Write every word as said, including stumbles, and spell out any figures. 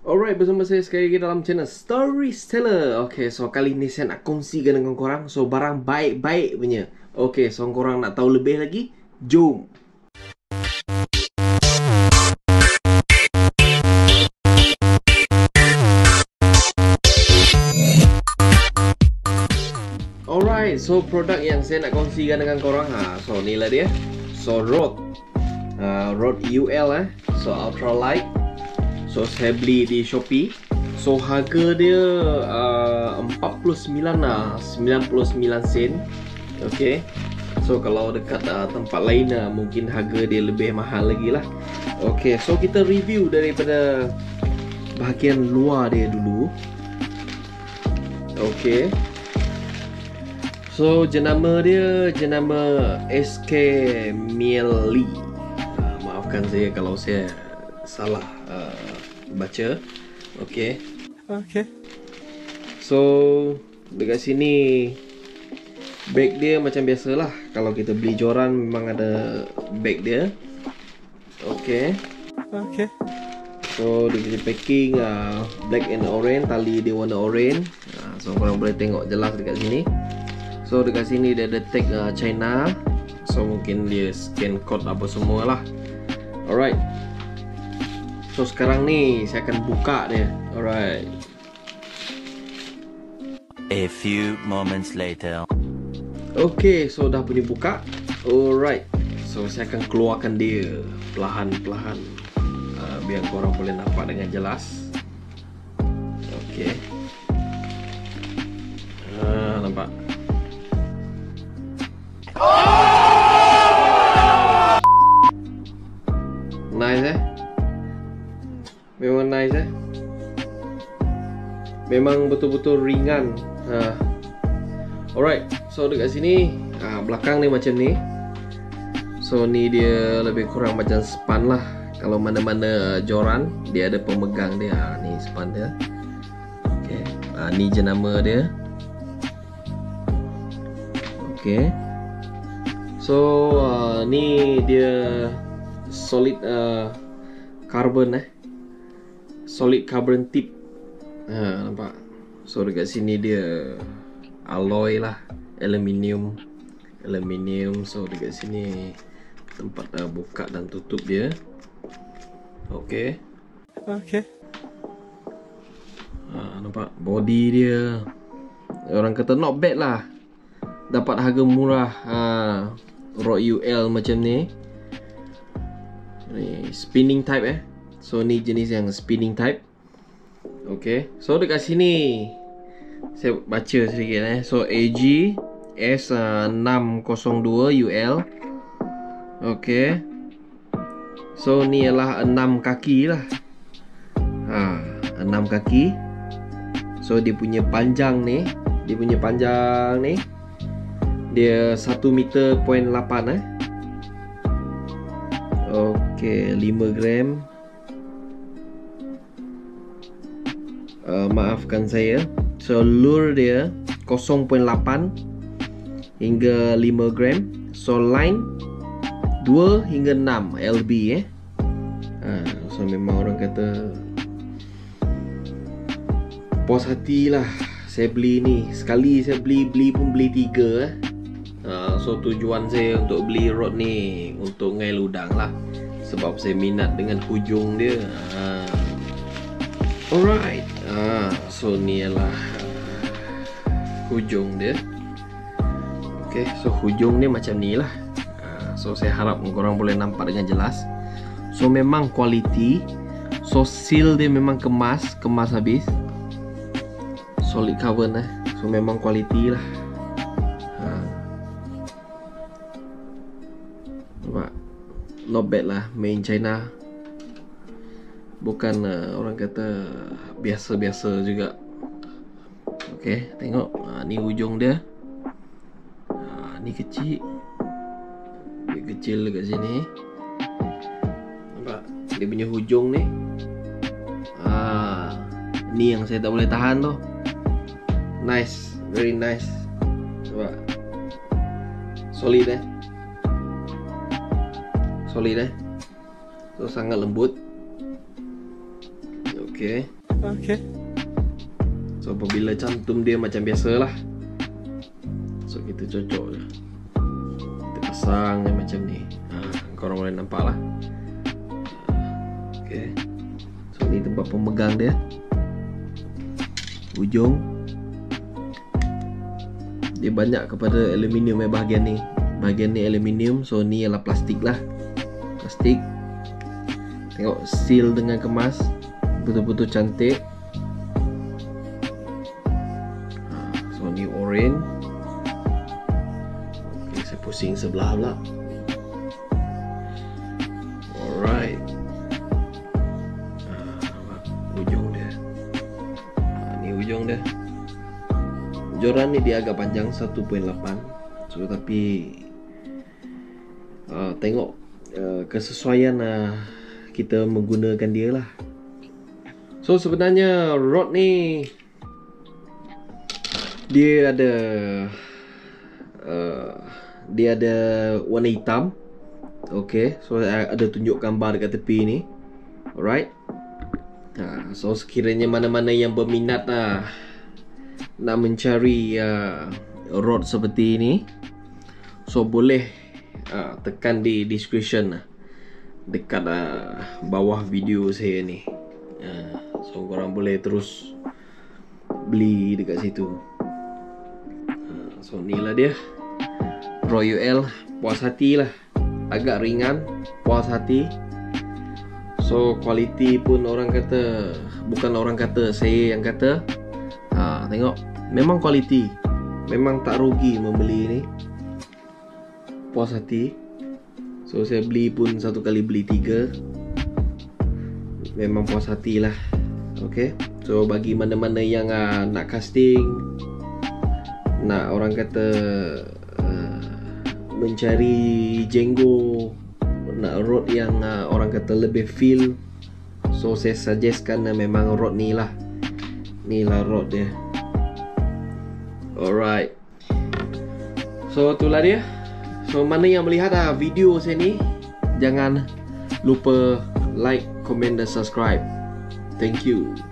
Alright, bersama saya sekali lagi dalam channel Storyteller. Okay, so kali ni saya nak kongsikan dengan korang so barang baik-baik punya. Okay, so korang nak tahu lebih lagi? Jom. Alright, so produk yang saya nak kongsikan dengan korang ha, so ni lah dia. So Rode uh, Rode U L eh. So ultralight. So saya beli di Shopee. So harga dia uh, empat puluh sembilan lah, sembilan puluh sembilan sen. Okay. So kalau dekat uh, tempat lain uh, mungkin harga dia lebih mahal lagi lah. Okay, so kita review daripada bahagian luar dia dulu. Okay. So jenama dia jenama S K Miele. uh, Maafkan saya kalau saya salah uh, baca. Okay. Okay. So dekat sini bag dia macam biasalah. Kalau kita beli joran memang ada bag dia. Okay. Okay. So dia punya packing uh, black and orange. Tali dia warna orange. uh, So korang boleh tengok jelas dekat sini. So dekat sini dia ada tag uh, China. So mungkin dia scan code apa semua lah. Alright. So sekarang ni saya akan buka dia. Alright. A few moments later. Okay, so dah punya buka. Alright. So saya akan keluarkan dia perlahan-perlahan uh, biar korang boleh nampak dengan jelas. Okay. uh, Nampak. Nice eh. Memang nice eh. Memang betul-betul ringan. ha. Alright. So dekat sini ha, belakang ni macam ni. So ni dia lebih kurang macam span lah. Kalau mana-mana joran dia ada pemegang dia. ha, Ni span dia. Okay. ha, Ni jenama dia. Okay. So uh, ni dia solid uh, carbon eh. Solid carbon tip. Ha, nampak. So dekat sini dia alloy lah, aluminium. Aluminium. So dekat sini tempat uh, buka dan tutup dia. Okay. Okay. Ha, nampak body dia. Orang kata not bad lah. Dapat harga murah. Ha, Rode U L macam ni. Ni spinning type eh. So ni jenis yang spinning type. Okay. So dekat sini saya baca sedikit eh. So A G S enam kosong dua U L. Okay. So ni ialah enam kaki lah. Ha, enam kaki. So dia punya panjang ni, dia punya panjang ni dia satu meter point lapan eh. Okay, lima gram. Uh, maafkan saya. So lure dia kosong point lapan hingga lima gram. So line dua hingga enam L B eh. uh, So memang orang kata puas hati lah saya beli ni. Sekali saya beli, beli pun beli tiga eh. uh, So tujuan saya untuk beli Rode ni untuk ngai ludang lah. Sebab saya minat dengan hujung dia. uh, Alright. Ah, so ni ialah uh, hujung dia. Okay, so hujung dia macam ni lah. uh, So saya harap korang boleh nampak dengan jelas. So memang quality. So seal dia memang kemas, kemas habis. Solid carbon eh. So memang quality lah. uh. Nampak? Not bad lah, made in China. Bukan uh, orang kata biasa-biasa juga. Okay, tengok. uh, Ni hujung dia. uh, Ni kecil. Dia kecil dekat sini. Nampak? Dia punya hujung ni. uh, Ni yang saya tak boleh tahan tu. Nice. Very nice. Nampak? Solid eh. Solid eh. So sangat lembut. Okay. Okay. So apabila cantum dia macam biasa lah, so kita cocok je, kita pasang dia macam ni. ha, Korang boleh nampak lah. Okay. So ni tempat pemegang dia, ujung dia banyak kepada aluminium eh, bahagian ni. Bahagian ni aluminium, so ni ialah plastik lah. Plastik. Tengok seal dengan kemas, betul-betul cantik. ha, So ni orange. Okay, saya pusing sebelah pula. Alright. ha, Ujung dia. ha, Ni ujung dia. Joran ni dia agak panjang satu perpuluhan lapan. So tapi uh, tengok uh, kesesuaian uh, kita menggunakan dia lah. So sebenarnya rod ni dia ada uh, dia ada warna hitam. Okay, so ada tunjuk gambar dekat tepi ni. Alright. uh, So sekiranya mana-mana yang berminat lah nak mencari uh, rod seperti ini, so boleh uh, tekan di description lah, dekat uh, bawah video saya ni. uh, So korang boleh terus beli dekat situ. uh, So ni lah dia Rod U L. Puas hati lah, agak ringan, puas hati. So kualiti pun orang kata, bukan orang kata, saya yang kata. ha, Tengok, memang kualiti, memang tak rugi membeli ni. Puas hati. So saya beli pun satu kali beli tiga. Memang puas hati lah. Okay. So bagi mana-mana yang uh, nak casting, nak orang kata uh, mencari jenggo, nak rod yang uh, orang kata lebih feel, so saya suggestkan uh, memang rod ni lah. Ni lah rod dia. Alright. So itulah dia. So mana yang melihat uh, video saya ni, jangan lupa like, komen dan subscribe. Thank you.